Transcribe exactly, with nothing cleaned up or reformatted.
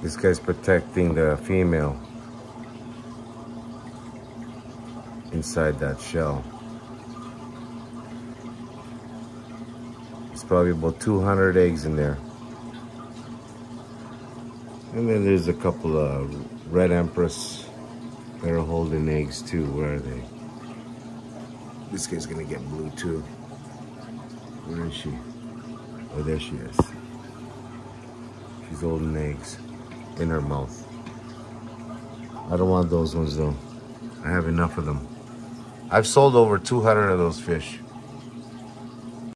This guy's protecting the female inside that shell. It's probably about two hundred eggs in there. And then there's a couple of red empress that are holding eggs too. Where are they? This guy's gonna get blue too. Where is she? Oh, there she is. She's holding eggs in her mouth. I don't want those ones though. I have enough of them. I've sold over two hundred of those fish.